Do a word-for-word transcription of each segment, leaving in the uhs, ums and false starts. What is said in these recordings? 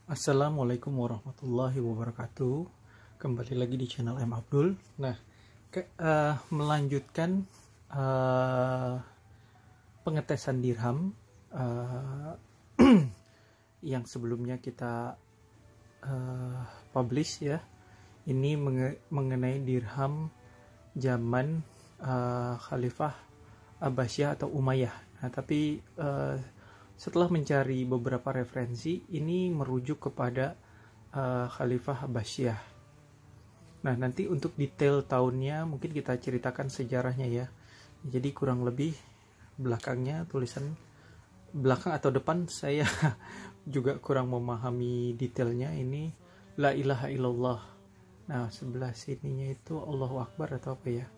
Assalamualaikum warahmatullahi wabarakatuh. Kembali lagi di channel M Abdul. Nah, ke, uh, melanjutkan uh, pengetesan dirham uh, yang sebelumnya kita uh, publish ya. Ini menge mengenai dirham zaman uh, Khalifah Abbasiyah atau Umayyah. Nah, tapi uh, setelah mencari beberapa referensi, ini merujuk kepada uh, Khalifah Abbasiyah. Nah, nanti untuk detail tahunnya mungkin kita ceritakan sejarahnya ya. Jadi kurang lebih belakangnya tulisan belakang atau depan saya juga kurang memahami detailnya. Ini La ilaha illallah. Nah, sebelah sininya itu Allahu Akbar atau apa ya.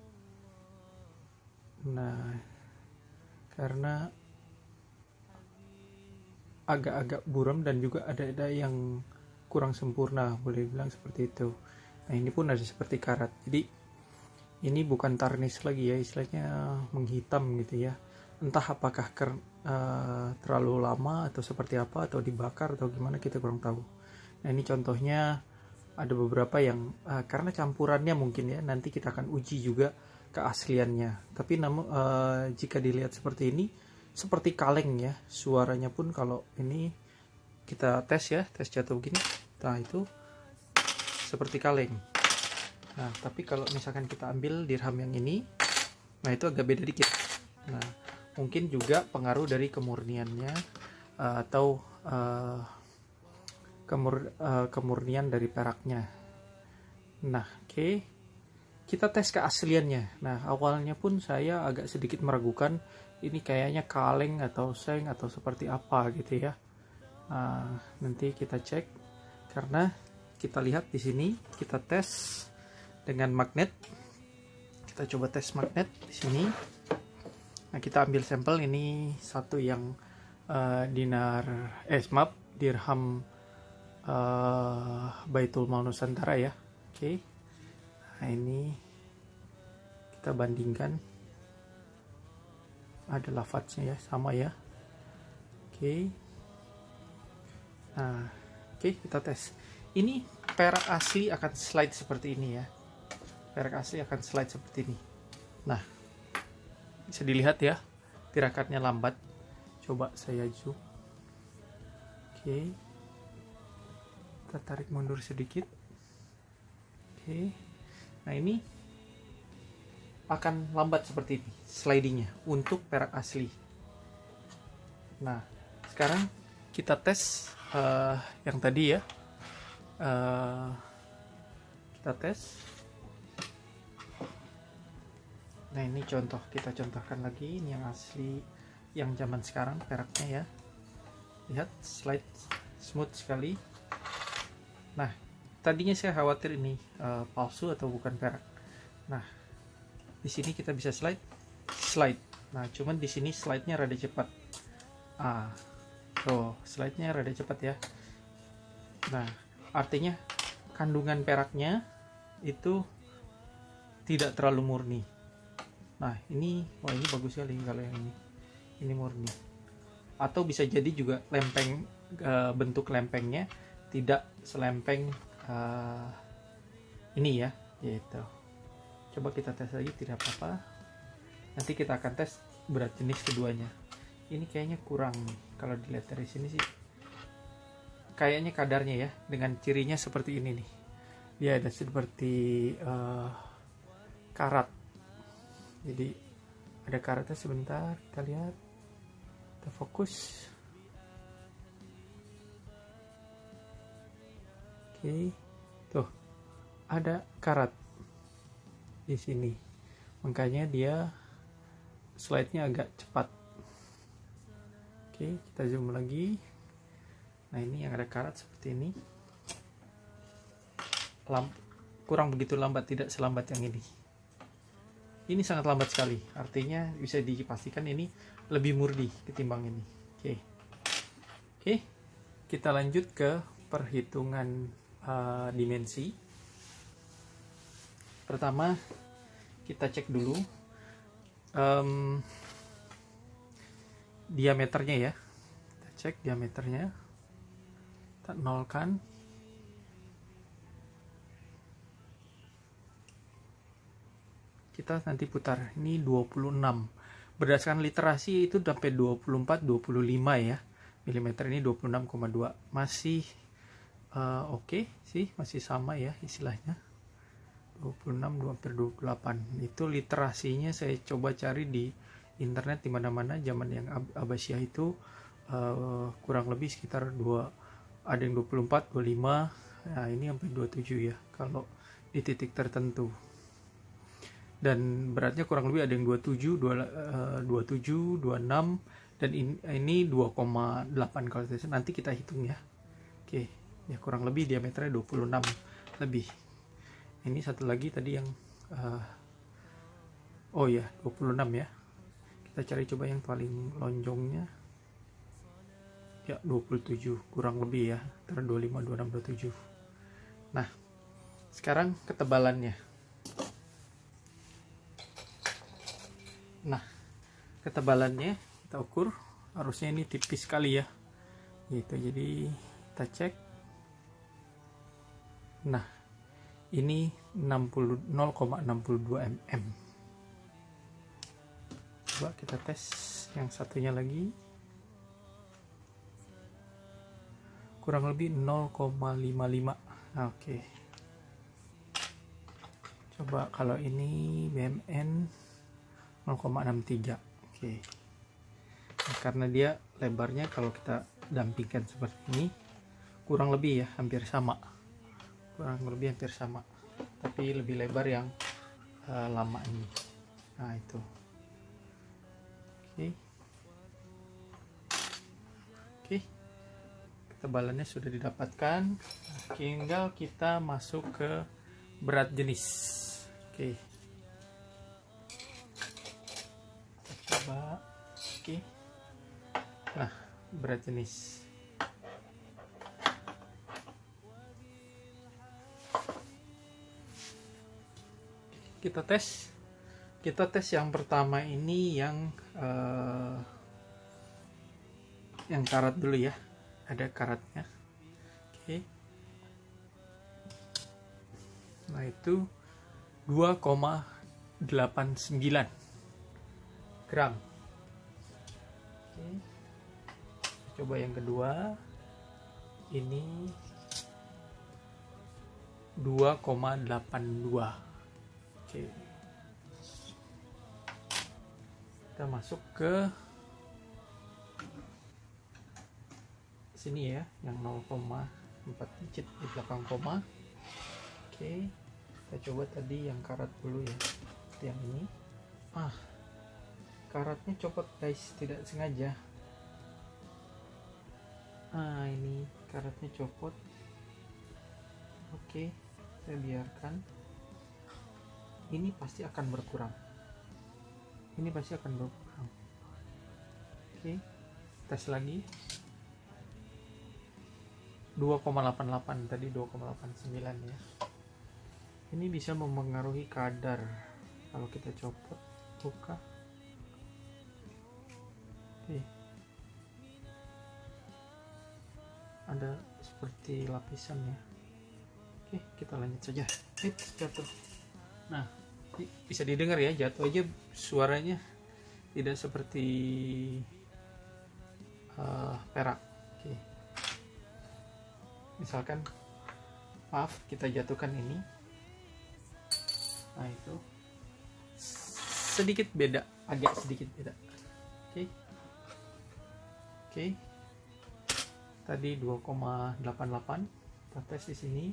Nah, karena agak-agak buram dan juga ada-ada yang kurang sempurna, boleh bilang seperti itu. Nah, ini pun ada seperti karat. Jadi ini bukan tarnis lagi ya, istilahnya menghitam gitu ya. Entah apakah ker, uh, terlalu lama atau seperti apa, atau dibakar atau gimana, kita kurang tahu. Nah, ini contohnya ada beberapa yang uh, karena campurannya mungkin ya, nanti kita akan uji juga keasliannya. Tapi namun uh, jika dilihat seperti ini, seperti kaleng ya, suaranya pun kalau ini kita tes ya, tes jatuh begini, nah itu seperti kaleng. Nah, tapi kalau misalkan kita ambil dirham yang ini, nah itu agak beda dikit. Nah, mungkin juga pengaruh dari kemurniannya uh, atau uh, kemur, uh, kemurnian dari peraknya. Nah, oke, okay. Kita tes keasliannya. Nah, awalnya pun saya agak sedikit meragukan ini kayaknya kaleng atau seng atau seperti apa gitu ya. Nah, nanti kita cek karena kita lihat di sini, kita tes dengan magnet. Kita coba tes magnet di sini. Nah, kita ambil sampel ini satu yang uh, dinar eh maaf dirham uh, Baitul Mal Nusantara ya. Oke. Okay. Nah, ini kita bandingkan, ada lafadznya ya, sama ya. Oke. Okay. Nah, oke, okay, kita tes. Ini perak asli akan slide seperti ini ya. Perak asli akan slide seperti ini. Nah, bisa dilihat ya, gerakannya lambat. Coba saya zoom. Oke. Okay. Kita tarik mundur sedikit. Oke. Okay. Nah, ini akan lambat seperti ini slidingnya untuk perak asli. Nah, sekarang kita tes uh, yang tadi ya. Uh, kita tes. Nah, ini contoh, kita contohkan lagi ini yang asli, yang zaman sekarang peraknya ya. Lihat, slide smooth sekali. Nah, tadinya saya khawatir ini uh, palsu atau bukan perak. Nah, di sini kita bisa slide, slide. Nah, cuman di sini slide-nya rada cepat. Ah, tuh, slide-nya rada cepat ya. Nah, artinya kandungan peraknya itu tidak terlalu murni. Nah, ini, wah ini bagus sekali kalau yang ini. Ini murni. Atau bisa jadi juga lempeng, uh, bentuk lempengnya tidak selempeng uh, ini ya, gitu. Coba kita tes lagi, tidak apa-apa. Nanti kita akan tes berat jenis keduanya. Ini kayaknya kurang nih, kalau dilihat dari sini sih. Kayaknya kadarnya ya, dengan cirinya seperti ini nih. Dia ada seperti uh, karat. Jadi ada karatnya sebentar, kita lihat. Kita fokus. Oke, tuh ada karat di sini, makanya dia slide-nya agak cepat. Oke, kita zoom lagi. Nah, ini yang ada karat seperti ini. Lamp kurang begitu lambat, tidak selambat yang ini. Ini sangat lambat sekali, artinya bisa dipastikan ini lebih murni ketimbang ini. Oke, oke, kita lanjut ke perhitungan uh, dimensi. Pertama, kita cek dulu um, diameternya ya. Kita cek diameternya. Kita nolkan. Kita nanti putar. Ini dua puluh enam. Berdasarkan literasi itu sampai dua puluh empat dua puluh lima ya. Milimeter ini dua puluh enam koma dua. Masih uh, oke okay sih, masih sama ya istilahnya. dua puluh enam, hampir dua puluh delapan. Itu literasinya saya coba cari di internet di mana-mana zaman yang Abbasiyah itu uh, kurang lebih sekitar dua, ada yang dua puluh empat, dua puluh lima. Nah, ini sampai dua puluh tujuh ya kalau di titik tertentu. Dan beratnya kurang lebih ada yang dua puluh tujuh, dua puluh tujuh, dua puluh enam, dan ini, ini dua koma delapan kalau saya. Nanti kita hitung ya. Oke, ya kurang lebih diameternya dua puluh enam lebih. Ini satu lagi tadi yang uh, oh ya dua puluh enam ya. Kita cari coba yang paling lonjongnya. Ya dua puluh tujuh kurang lebih ya, antara dua puluh lima, dua puluh enam, dua puluh tujuh. Nah, sekarang ketebalannya. Nah, ketebalannya kita ukur, harusnya ini tipis sekali ya. Gitu. Jadi kita cek. Nah, ini nol koma enam dua milimeter. Coba kita tes yang satunya lagi. Kurang lebih nol koma lima lima. Nah, oke. Okay. Coba kalau ini B M N nol koma enam tiga. Oke. Okay. Nah, karena dia lebarnya kalau kita dampingkan seperti ini kurang lebih ya hampir sama. Kurang lebih hampir sama. Tapi lebih lebar yang uh, lama ini. Nah, itu. Oke. Okay. Oke. Okay. Ketebalannya sudah didapatkan. Tinggal kita masuk ke berat jenis. Oke. Okay. Coba. Oke. Nah, berat jenis. Kita tes. Kita tes yang pertama ini yang uh, yang karat dulu ya. Ada karatnya. Oke. Nah, itu dua koma delapan sembilan gram. Oke. Coba yang kedua. Ini dua koma delapan dua. Oke. Kita masuk ke sini ya, yang nol koma empat digit di belakang koma. Oke. Kita coba tadi yang karat dulu ya. Seperti yang ini. Ah. Karatnya copot guys, tidak sengaja. Ah, ini karatnya copot. Oke, saya biarkan. Ini pasti akan berkurang. Ini pasti akan berkurang. Oke, tes lagi. dua koma delapan delapan tadi dua koma delapan sembilan ya. Ini bisa mempengaruhi kadar. Kalau kita copot, buka. Oke. Ada seperti lapisan ya. Oke, kita lanjut saja. Eits, jatuh. Nah, bisa didengar ya, jatuh aja suaranya tidak seperti uh, perak. Oke. Misalkan, maaf, kita jatuhkan ini. Nah, itu sedikit beda, agak sedikit beda. Oke. Oke. Tadi dua koma delapan delapan. Kita tes di sini.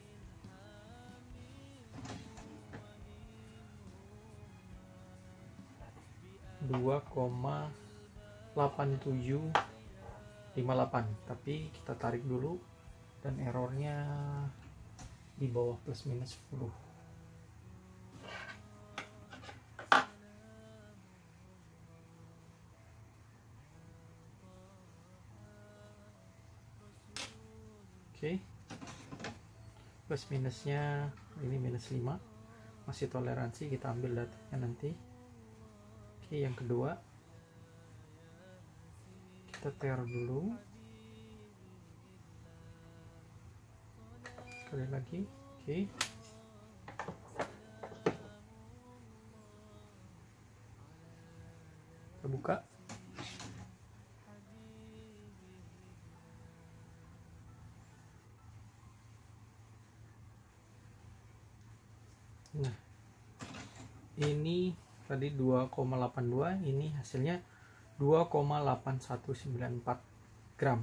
dua koma delapan tujuh lima delapan, tapi kita tarik dulu dan errornya di bawah plus minus sepuluh. Oke. Plus minusnya ini minus lima. Masih toleransi, kita ambil datanya nanti. Oke, yang kedua kita tear dulu. sekali lagi. Oke, kita buka. Nah, ini tadi dua koma delapan dua, ini hasilnya dua koma delapan satu sembilan empat gram.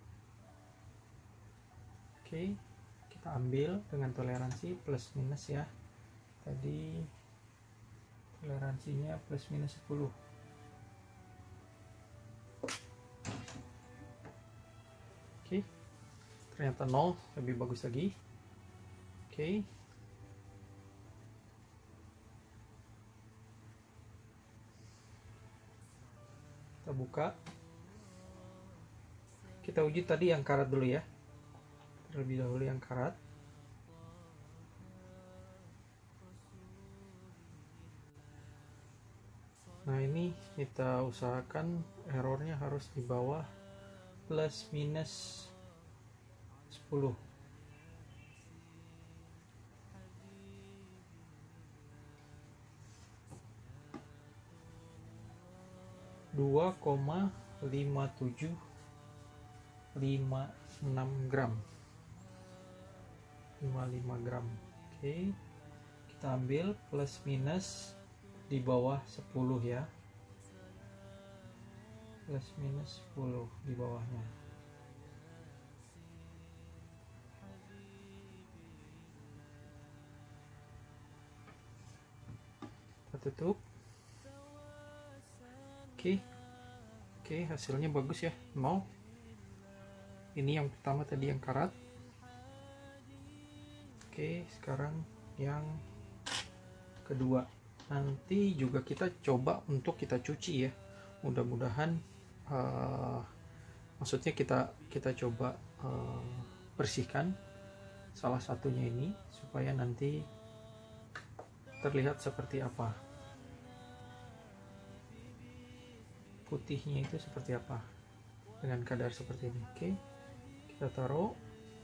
Oke, kita ambil dengan toleransi plus minus ya. Tadi toleransinya plus minus sepuluh. Oke, ternyata nol, lebih bagus lagi. Oke, kita buka. Kita uji tadi yang karat dulu ya, terlebih dahulu yang karat. Nah, ini kita usahakan errornya harus di bawah plus minus sepuluh. dua koma lima tujuh lima enam gram, lima puluh lima gram. Oke, kita ambil plus minus di bawah sepuluh ya, plus minus sepuluh di bawahnya. Kita tutup. Oke, oke, hasilnya bagus ya, nol. Ini yang pertama tadi yang karat. Oke, sekarang yang kedua. Nanti juga kita coba untuk kita cuci ya. Mudah-mudahan, uh, maksudnya kita kita coba uh, bersihkan salah satunya ini supaya nanti terlihat seperti apa. Putihnya itu seperti apa dengan kadar seperti ini. Oke, kita taruh.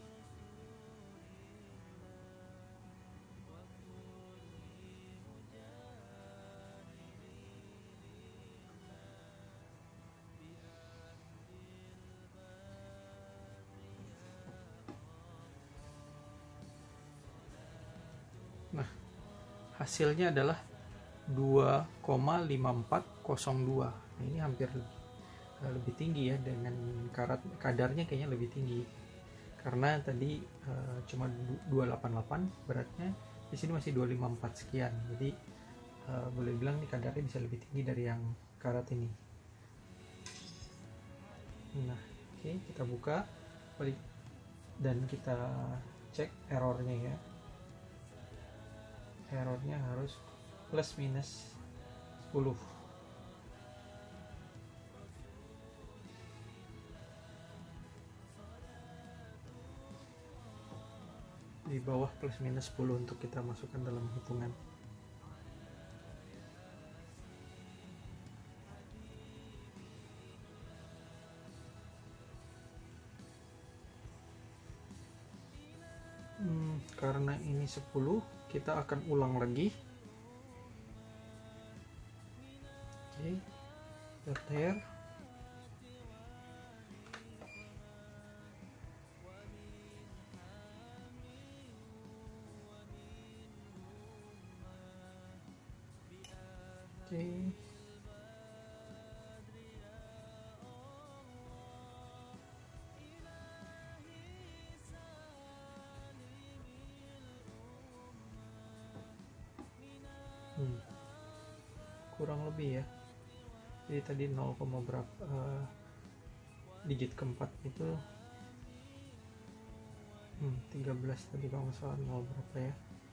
Nah, hasilnya adalah dua koma lima empat nol dua. Nah, ini hampir lebih, lebih tinggi ya, dengan karat kadarnya kayaknya lebih tinggi karena tadi uh, cuma dua delapan delapan beratnya, di sini masih dua lima empat sekian. Jadi uh, boleh bilang nih kadarnya bisa lebih tinggi dari yang karat ini. Nah, oke, okay, kita buka dan kita cek errornya ya. Errornya harus plus minus sepuluh. Di bawah plus minus sepuluh untuk kita masukkan dalam hitungan. Hmm, karena ini sepuluh, kita akan ulang lagi. Oke, kita tear. Oke, hmm. kurang lebih ya. Jadi tadi nol, berapa uh, digit keempat itu hmm, tiga belas tadi kalau nggak salah, nol berapa ya.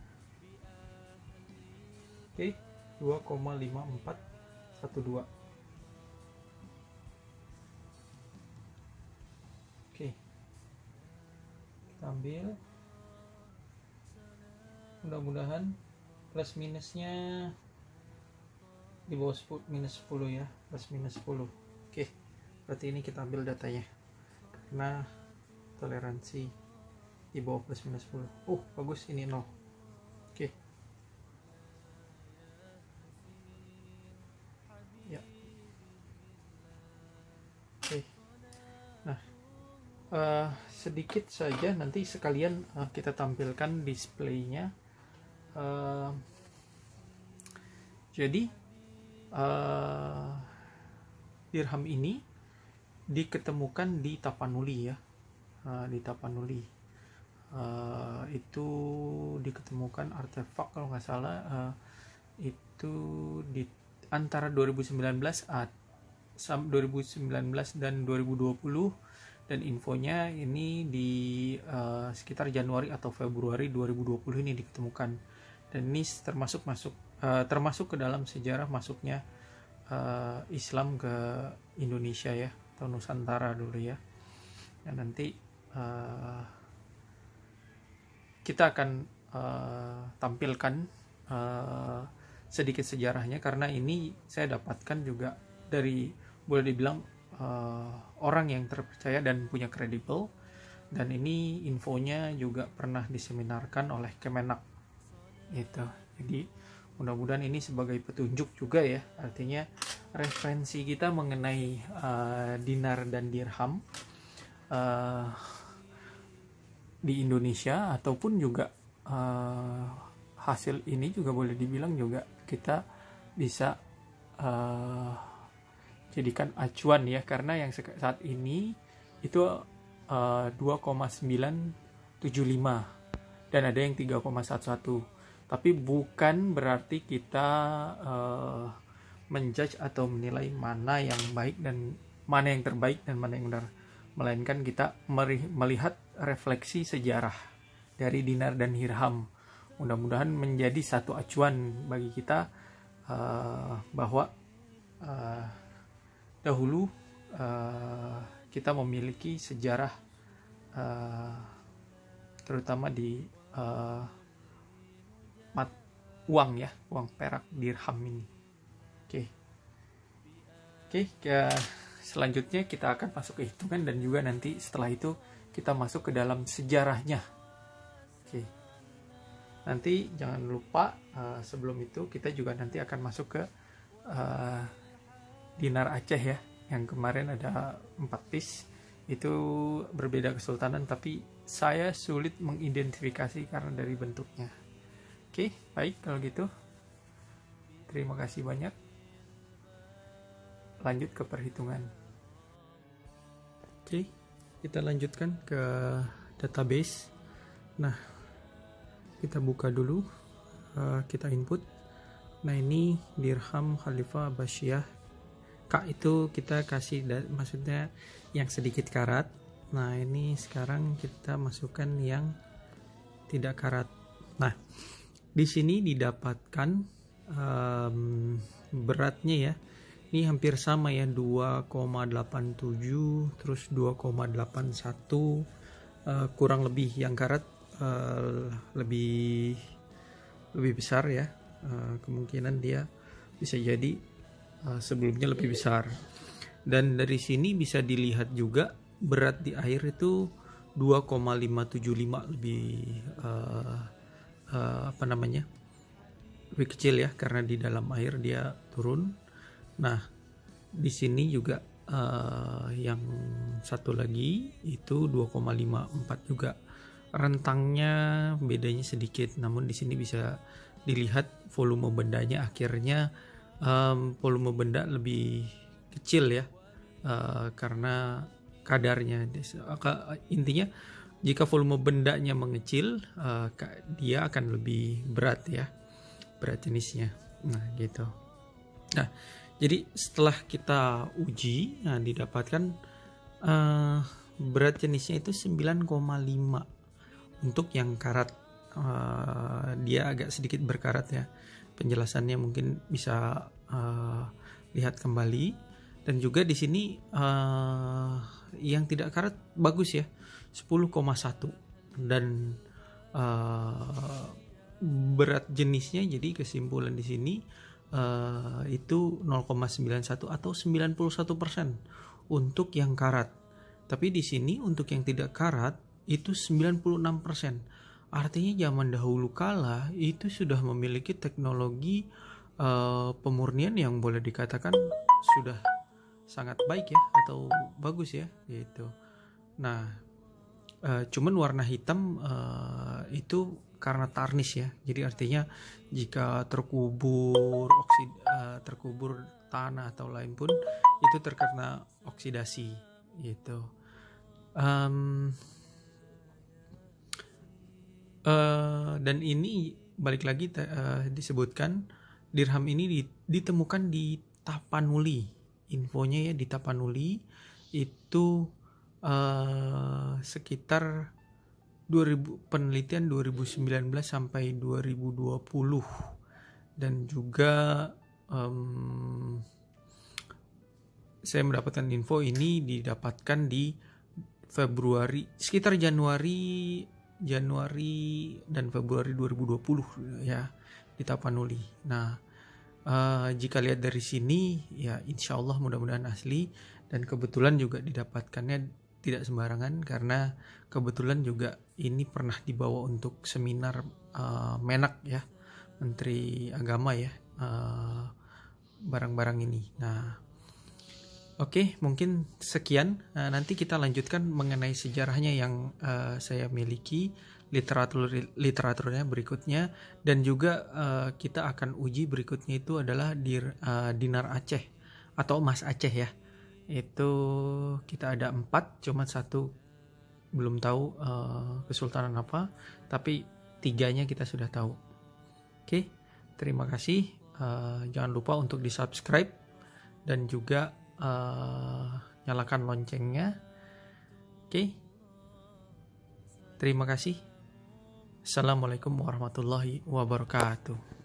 Oke, dua koma lima empat satu dua. Oke, kita ambil. Mudah-mudahan plus minusnya di bawah minus sepuluh ya, plus minus sepuluh. Oke, berarti ini kita ambil datanya karena toleransi di bawah plus minus sepuluh. Oh bagus, ini nol. Oke. Ya. Oke. Nah, uh, sedikit saja nanti sekalian uh, kita tampilkan displaynya. Uh, jadi uh, dirham ini diketemukan di Tapanuli ya, uh, di Tapanuli uh, itu diketemukan artefak kalau nggak salah uh, itu di antara dua ribu sembilan belas at, dua ribu sembilan belas dan dua ribu dua puluh, dan infonya ini di uh, sekitar Januari atau Februari dua ribu dua puluh ini diketemukan, dan ini termasuk masuk uh, termasuk ke dalam sejarah masuknya uh, Islam ke Indonesia ya, atau Nusantara dulu ya. Dan nanti uh, kita akan uh, tampilkan uh, sedikit sejarahnya, karena ini saya dapatkan juga dari, boleh dibilang uh, orang yang terpercaya dan punya kredibel, dan ini infonya juga pernah diseminarkan oleh Kemenak gitu. Jadi mudah-mudahan ini sebagai petunjuk juga ya, artinya referensi kita mengenai uh, dinar dan dirham uh, di Indonesia, ataupun juga uh, hasil ini juga boleh dibilang juga kita bisa uh, jadikan acuan ya, karena yang saat ini itu uh, dua koma sembilan tujuh lima dan ada yang tiga koma satu. Tapi bukan berarti kita uh, menjudge atau menilai mana yang baik dan mana yang terbaik dan mana yang benar, melainkan kita melihat refleksi sejarah dari dinar dan dirham. Mudah-mudahan menjadi satu acuan bagi kita uh, bahwa uh, dahulu uh, kita memiliki sejarah uh, terutama di uh, mat uang ya, uang perak dirham ini. Oke. Oke, ke selanjutnya kita akan masuk ke hitungan, dan juga nanti setelah itu kita masuk ke dalam sejarahnya. Oke. Nanti jangan lupa uh, sebelum itu kita juga nanti akan masuk ke uh, dinar Aceh ya, yang kemarin ada empat piece, itu berbeda kesultanan, tapi saya sulit mengidentifikasi karena dari bentuknya. Oke, baik kalau gitu. Terima kasih banyak. Lanjut ke perhitungan. Oke, kita lanjutkan ke database. Nah, kita buka dulu, uh, kita input. Nah, ini dirham Khalifah Abbasiyah. K itu kita kasih, maksudnya yang sedikit karat. Nah, ini sekarang kita masukkan yang tidak karat. Nah, di sini didapatkan um, beratnya ya. Ini hampir sama ya, dua koma delapan tujuh terus dua koma delapan satu, uh, kurang lebih yang karat uh, lebih lebih besar ya. Uh, kemungkinan dia bisa jadi uh, sebelumnya lebih besar. Dan dari sini bisa dilihat juga berat di air itu dua koma lima tujuh lima, lebih uh, Uh, apa namanya lebih kecil ya, karena di dalam air dia turun. Nah, di sini juga uh, yang satu lagi itu dua koma lima empat juga, rentangnya bedanya sedikit, namun di sini bisa dilihat volume bendanya akhirnya um, volume benda lebih kecil ya, uh, karena kadarnya. Intinya jika volume bendanya mengecil, uh, dia akan lebih berat ya, berat jenisnya. Nah gitu. Nah, jadi setelah kita uji, nah didapatkan uh, berat jenisnya itu sembilan koma lima untuk yang karat. Uh, dia agak sedikit berkarat ya. Penjelasannya mungkin bisa uh, lihat kembali. Dan juga di sini uh, yang tidak karat bagus ya, sepuluh koma satu, dan uh, berat jenisnya, jadi kesimpulan di sini uh, itu nol koma sembilan satu atau sembilan puluh satu persen untuk yang karat. Tapi di sini untuk yang tidak karat itu sembilan puluh enam persen. Artinya zaman dahulu kala itu sudah memiliki teknologi uh, pemurnian yang boleh dikatakan sudah sangat baik ya, atau bagus ya gitu. Nah, uh, cuman warna hitam uh, itu karena tarnis ya. Jadi artinya jika terkubur oksid uh, terkubur tanah atau lain pun itu terkena oksidasi gitu. Um, uh, dan ini balik lagi uh, disebutkan dirham ini ditemukan di Tapanuli, infonya ya di Tapanuli itu uh, sekitar dua ribu penelitian dua ribu sembilan belas sampai dua ribu dua puluh, dan juga um, saya mendapatkan info ini didapatkan di Februari, sekitar Januari Januari dan Februari dua ribu dua puluh ya di Tapanuli. Nah, uh, jika lihat dari sini ya insya Allah mudah-mudahan asli, dan kebetulan juga didapatkannya tidak sembarangan karena kebetulan juga ini pernah dibawa untuk seminar uh, Menak ya, Menteri Agama ya, uh, barang-barang ini. Nah, oke, okay, mungkin sekian. Nah, nanti kita lanjutkan mengenai sejarahnya yang uh, saya miliki, literatur literaturnya berikutnya, dan juga uh, kita akan uji berikutnya itu adalah dir, uh, dinar Aceh atau emas Aceh ya. Itu kita ada empat, cuma satu belum tahu uh, kesultanan apa, tapi tiganya kita sudah tahu. Oke, okay, terima kasih. Uh, jangan lupa untuk di subscribe dan juga Uh, nyalakan loncengnya. Oke, okay. Terima kasih. Assalamualaikum warahmatullahi wabarakatuh.